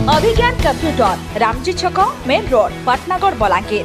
अभिज्ञान computer Ramji छक main road Patnagarh Balangir.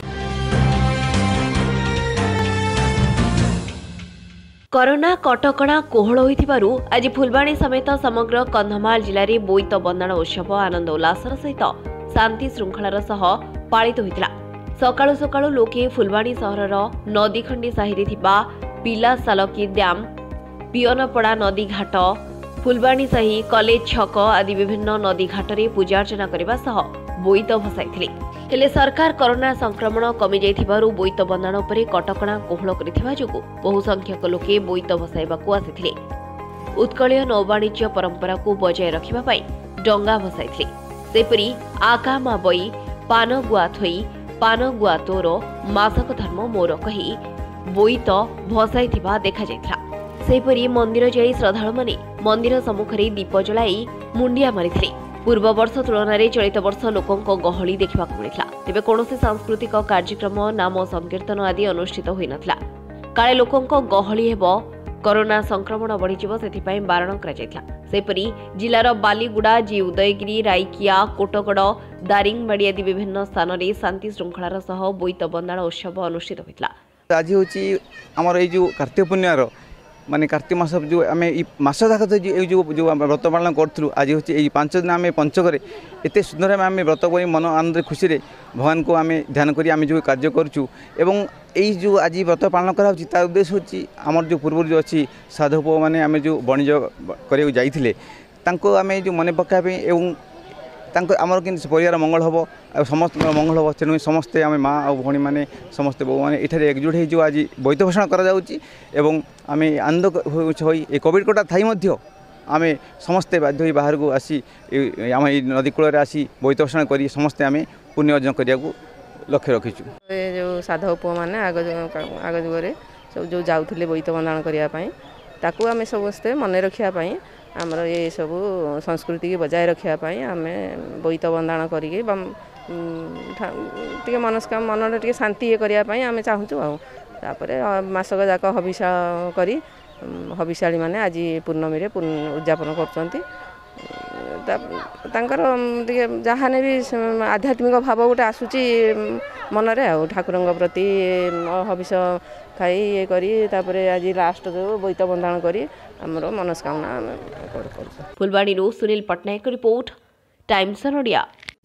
Corona कटकणा कोहल होइथिबारु आज फुलबाणी समेत समग्र कंधमाल जिले में बोईत बंदाण उत्सव आनंद उल्लासर सहित शांति श्रृंखलार सह पालित होइतिला। सकाळु सकाळु लोके फुलबाणी सहरर नदीखंडी साहिरे थिबा पिला सालकी डैम, पियनपड़ा नदी घाट, फुलबाणी साही, कॉलेज छक आदि विभिन्न नदी घाटरे पूजार्चना करने सह बोईत भसाइथिले। हेले सरकार कोरोना संक्रमण कमी जाइथिबारु बोईत बंदाण उपरे कटकणा कोहल करिथिबा जोगु बहु संख्यक लोके बोईत भसाइबाकू आसिथिले। उत्कलीय नौवाणिज्य परंपरा को बजाय रखिबा पई डंगा भसाइथिले। सेपरि आका मा बई, पान गुआ थई, पान गुआ तोर, मासक धर्म मोर कही बोईत भसाइथिबा देखा जाइथिला। सेपरि मंदिर जाई श्रद्धालु माने मंदिर सम्मुखरे दीप जलाई मुंडिया मारिथिले। पूर्व वर्ष तुलन में चलित वर्ष लोकों गहली देखा मिलता। तेज कौन सांस्कृतिक कार्यक्रम, नाम संकीर्तन आदि अनुष्ठित हो नथिला। काले लोकों गहली हेब, कोरोना संक्रमण बढ़ीजिव से बारण करपरि जिलार बालीगुड़ा, जी उदयगिरी, राइकिया, कोटगड़, दारिंगबाड़ी आदि विभिन्न स्थान में शांति श्रृंखलार सह बोईत बंदाण उत्सव अनुष्ठित होता। आज हूँ आमर ये कार्तिक पुण्यर माने कार्तिक मास जो आम मस जाक जो व्रत पालन करूँ। आज हूँ ये 5 दिन आम पंचक एत सुंदर आम व्रत कर मन आनंद खुशी भगवान को आम ध्यान कर आम जो कार्य करूँ। यही जो आज व्रत पालन करार उद्देश्य हूँ आमर जो पूर्व जो अच्छी साधु पुओ मैंने आम जो वाणिज्य करने जाइए आम जो मन पकाइबे आमर कि परिवार मंगल हम समस्त मंगल हम तेणु समस्ते आम माँ और भौणी मैंने समस्ते बो मैंने ये एकजुट हो आज बोईत भूषण कर आम आनंद हो कोविड कोटा थी आम समस्ते बाध्य बाहर को आसी आम नदी कूल आसी बोईत भूषण कर समस्ते आम पुण्य अर्जन करने को लक्ष्य रखीचु। जो साधव पुओ मैंने आग जुगे सब जो जाऊे बोईत बंदाण करने आम समस्ते मन रखापी आमर ये सब संस्कृति की बजाय रखापी आम बोईत बंदाण करी मन टे शांति ये करने आम चाहूँ। आपर मासक जाक हबिषा करी हबिषाड़ी मैंने आज पूर्णमी उद्यापन कर जहाने भी आध्यात्मिक भाव गोटे आसूची मनरे आ ठाकुर प्रति हबिष खाई ये करी आज लास्ट जो बोईत बंदाण करी आमर मनस्कामना Phulbani Sunil Pattnaik report, Times Odia.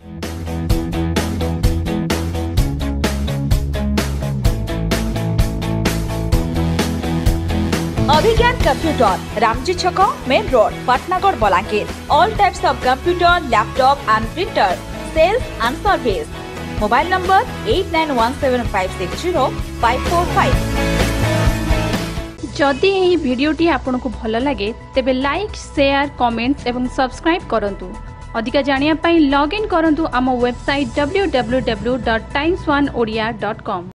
Abhigyan computer Ramji छक main road Patnagarh Balangir. All types of computer, laptop and printer, sales and service. Mobile number 8917560545। जदि यही वीडियोटी आपको भल लगे तेबे लाइक, शेयर, कमेंट्स एवं सब्सक्राइब करंतु। अधिक जानिया पई लॉग इन करंतु आम वेबसाइट www.times1odia.com।